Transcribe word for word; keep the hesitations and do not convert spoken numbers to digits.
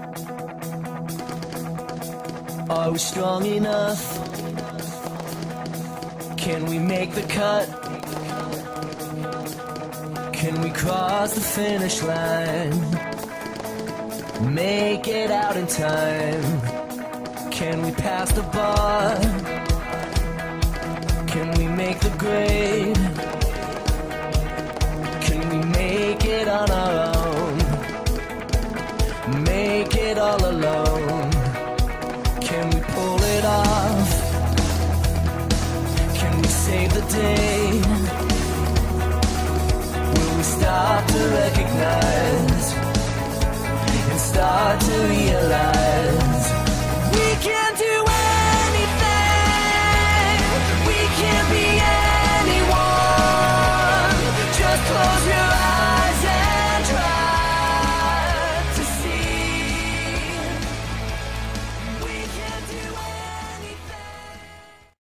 Are we strong enough? Can we make the cut? Can we cross the finish line? Make it out in time? Can we pass the bar? Can we make the grade? Can we make it on our own? Make it all alone? Can we pull it off? Can we save the day? Will we start to recognize and start to realize